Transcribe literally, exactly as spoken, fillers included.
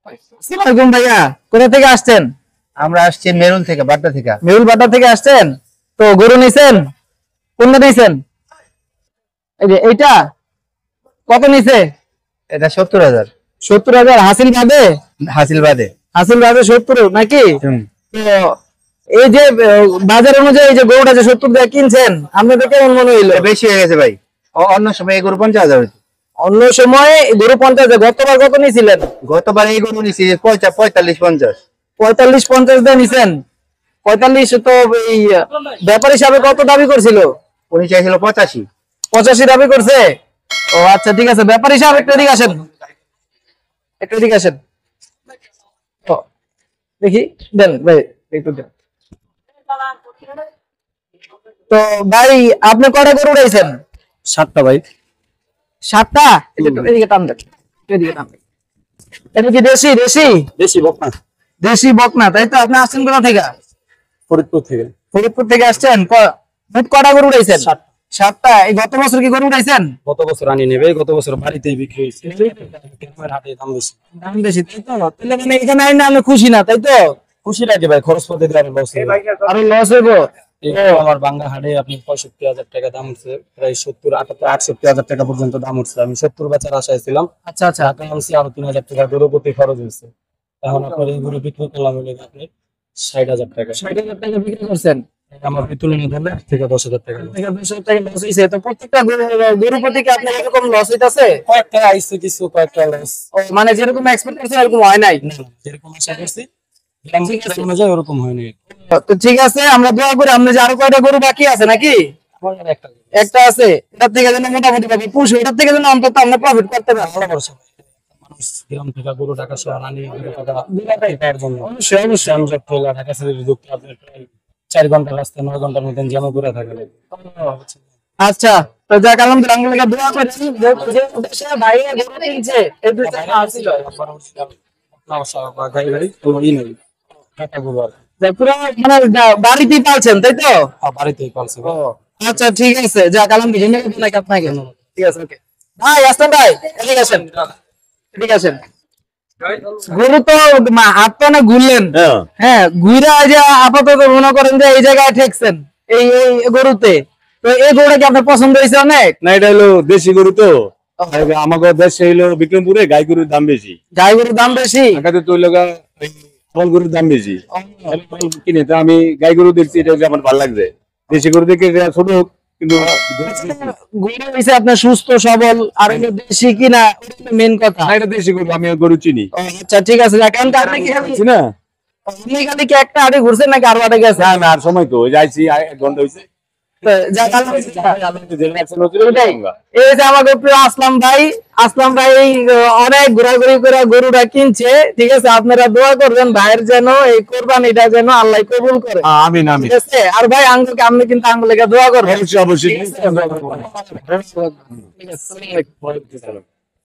আসসালামু ভাইয়া, কোথা থেকে আসছেন? আমরা আসছি মেরুল থেকে, বাড্ডা থেকে। মেরুল বাড্ডা থেকে আসছেন? তো গরু নিছেন? কোনটা নিছেন? এই যে এইটা কত নিছে? এটা সত্তর হাজার। সত্তর হাজার হাসিল বাদে? হাসিল বাদে। হাসিল বাদে সত্তর নাকি? তো এই যে বাজার অনুযায়ী যে গরুটা যে সত্তর টাকা কিনছেন, আপনাদের কেমন মনে হইলো? বেশি হয়ে গেছে ভাই। অন্য সময় এই গরু পঞ্চাশ হাজার হইতো। অন্য সময় গরু পঞ্চাশ হাজার। গতবার কত নিয়েছিলেন? গতবার এই গরু নিছি পঁয়তাল্লিশ পঞ্চাশ। পঁয়তাল্লিশ পঞ্চাশ দিয়ে নিছেন? পঁয়তাল্লিশ তো এই ব্যাপার হিসাবে কত দাবি করছিল? উনি চাইছিল পঁচাশি। পঁচাশি দাবি করছে? ও আচ্ছা, ঠিক আছে। ব্যাপার হিসাবে একটা দিকে আসেন, একটা দিকে আসেন দেখি, দেন ভাই একটু দেন। তো ভাই আপনি কয়টা গরু উঠাইছেন? সাতটা ভাই। সাতটা? এদিকে টান দেন, এদিকে টান দেন। এটা কি দেশি? দেশি দেশি বকনা। দেশি বকনা, তাই তো? আপনি আসছেন কোথা থেকে? ফরিদপুর থেকে। ফরিদপুর থেকে আসছেন। মোট কয়টা গরু উঠাইছেন? সাতটা। এই গত বছর কি গরু উঠাইছেন? গত বছর আনি নেবে, গত বছর বাড়িতেই বিক্রি হয়েছে। হাটে দাম বেশি। দাম বেশি, তাই তো? তাহলে মানে এখানে আইন আমি খুশি না, তাই তো? খুশি লাগে ভাই, খরচ পথে আরো লস আরো লস হইব। আমার বাংলা হাটে আপনি পঁয়ষট্টি হাজার টাকা দাম উঠছে, প্রায় সত্তর আটাত্তর আটষট্টি হাজার টাকা পর্যন্ত দাম উঠছে। আমি সত্তর বেচার আশায় ছিলাম। আচ্ছা আচ্ছা। ঢাকা আনছি, আরো তিন হাজার টাকা গরু প্রতি খরচ হয়েছে। এখন আপনার এই গরু বিক্রি করলাম হলে আপনি ষাট হাজার টাকা। ষাট হাজার টাকা বিক্রি করছেন? আমার তুলনা ধরলে থেকে দশ হাজার টাকা দশ হাজার টাকা লস হয়েছে। তো প্রত্যেকটা গরু প্রতি কি আপনার এরকম লস হইতাছে? কয়েকটা আইসে কিছু, কয়েকটা লস। মানে যেরকম এক্সপেক্ট করছেন এরকম হয় নাই? যেরকম আশা করছি অনুযায়ী ওরকম হয়নি। তো ঠিক আছে, আমরা দোয়া করি। আপনি যে আরো কয়টা গরু বাকি আছে নাকি? একটা একটা আছে, এটার থেকে যেন মোটামুটি পাবি পুষ, এটার থেকে যেন অন্তত আমরা প্রফিট করতে পারি। মানুষ গ্রাম থেকে গরু টাকা শহর আনি টাকার জন্য। অবশ্যই অবশ্যই আমি ঢাকা সিটির ঢুকতে আপনার প্রায় চার ঘন্টা রাস্তা, নয় ঘন্টার মধ্যে জ্যামে ঘুরে থাকে। আচ্ছা, তো যাক আলহামদুলিল্লাহ, দোয়া করেন যে দেশে ভাই গরু কিনছে এই দুটো আসছিল গাড়ি গাড়ি তো ই নেই টাকা গরু আর পুরো মানে বাড়িতেই পালছেন, তাই তো? বাড়িতেই পালছে। আচ্ছা ঠিক আছে, যাক আলহামদুলিল্লাহ, আপনাকে ঠিক আছে। ওকে ভাই, আসেন ভাই, এদিকে আসেন, এদিকে আসেন। গরু তো হাত তো অনেক ঘুরলেন, হ্যাঁ, ঘুরে যে আপাতত মনে করেন যে এই জায়গায় ঠেকছেন এই গরুতে। তো এই গরুটা কি আপনার পছন্দ হয়েছে অনেক? না, এটা হলো দেশি গরু তো। আমাকে দেশে হলো বিক্রমপুরে গাই গরুর দাম বেশি। গাই গরুর দাম বেশি? ঢাকাতে তো ফল গরুর দাম বেশি কিনে। তো আমি গাই গরু দেখছি, এটা আমার ভালো লাগছে। দেশি গরু দেখে ছোট কিন্তু গরু হইছে আপনার সুস্থ সবল, আর দেশি কিনা মেন কথা। এটা দেশি গরু, আমি গরু চিনি। আচ্ছা ঠিক আছে, আপনি কি না আপনি খালি কি একটা আড়ে ঘুরছেন নাকি আরো আড়ে গেছে? না, আর সময় তো যাইছি, এক ঘন্টা হয়েছে। আসলাম ভাই, আসলাম ভাই অনেক ঘোরাঘুরি করে গরুটা কিনছে, ঠিক আছে? আপনারা দোয়া করবেন ভাইয়ের যেন এই কোরবানিটা যেন আল্লাহ কবুল করে। আমিন আমিন। ঠিক আছে? আর ভাই আঙ্গুলকে আপনি কিন্তু আঙ্গুলকে দোয়া করবেন। অবশ্যই অবশ্যই। ঠিক আছে।